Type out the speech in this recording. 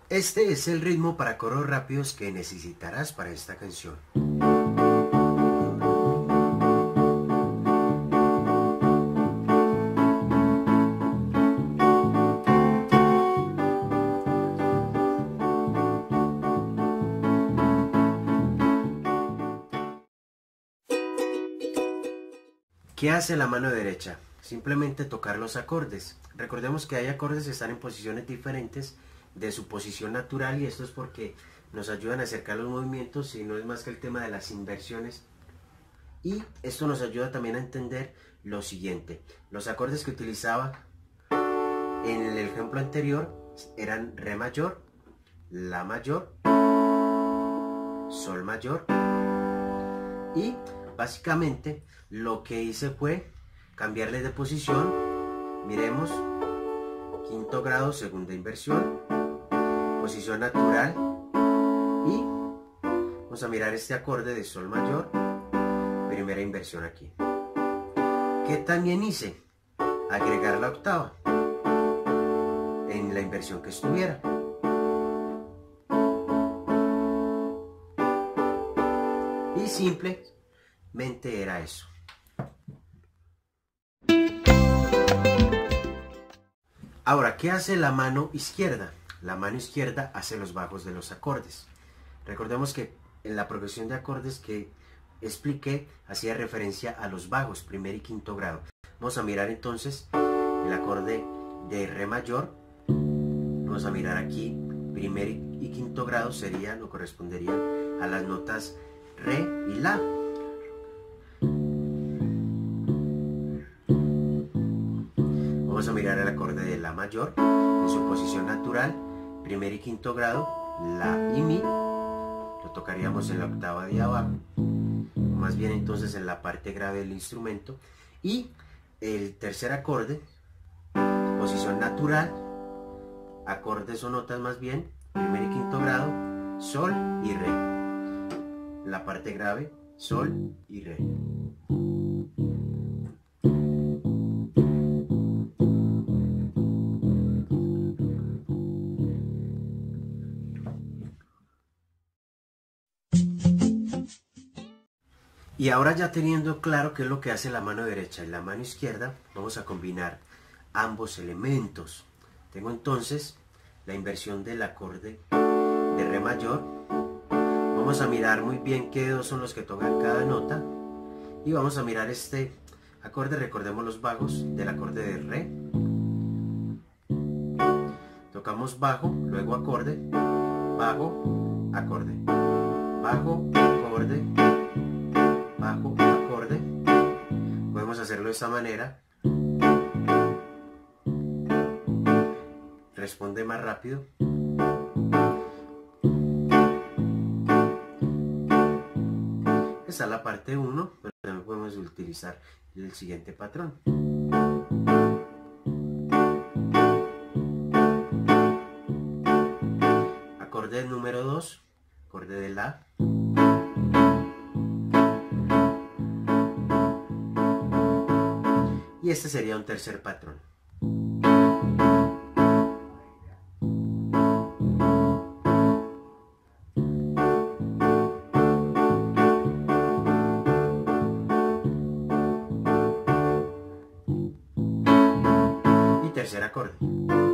Este es el ritmo para coros rápidos que necesitarás para esta canción. ¿Qué hace la mano derecha? Simplemente tocar los acordes. Recordemos que hay acordes que están en posiciones diferentes de su posición natural, y esto es porque nos ayudan a acercar los movimientos y no es más que el tema de las inversiones. Y esto nos ayuda también a entender lo siguiente: los acordes que utilizaba en el ejemplo anterior eran Re mayor, La mayor, Sol mayor, y básicamente lo que hice fue cambiarle de posición. Miremos: quinto grado, segunda inversión, posición natural, y vamos a mirar este acorde de Sol mayor, primera inversión aquí. ¿Qué también hice? Agregar la octava en la inversión que estuviera. Y simplemente era eso. Ahora, ¿qué hace la mano izquierda? La mano izquierda hace los bajos de los acordes. Recordemos que en la progresión de acordes que expliqué hacía referencia a los bajos, primer y quinto grado. Vamos a mirar entonces el acorde de Re mayor. Vamos a mirar aquí, primer y quinto grado serían o corresponderían a las notas Re y La. Vamos a mirar el acorde de La mayor en su posición natural, primer y quinto grado, La y Mi. Lo tocaríamos en la octava de abajo, más bien entonces en la parte grave del instrumento. Y el tercer acorde, posición natural, acordes o notas más bien, primer y quinto grado, Sol y Re. La parte grave, Sol y Re. Y ahora, ya teniendo claro qué es lo que hace la mano derecha y la mano izquierda, vamos a combinar ambos elementos. Tengo entonces la inversión del acorde de Re mayor. Vamos a mirar muy bien qué dedos son los que tocan cada nota. Y vamos a mirar este acorde, recordemos los bajos del acorde de Re. Tocamos bajo, luego acorde, bajo, acorde, bajo, acorde, bajo, acorde. Podemos hacerlo de esta manera. Responde más rápido. Esta es la parte 1, pero también podemos utilizar el siguiente patrón. Acorde número 2, acorde de La. Y este sería un tercer patrón. Y tercer acorde.